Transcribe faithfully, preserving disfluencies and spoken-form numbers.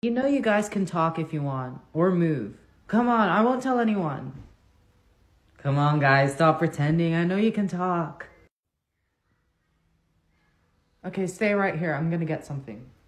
You know you guys can talk if you want, or move. Come on, I won't tell anyone. Come on, guys, stop pretending. I know you can talk. Okay, stay right here. I'm gonna get something.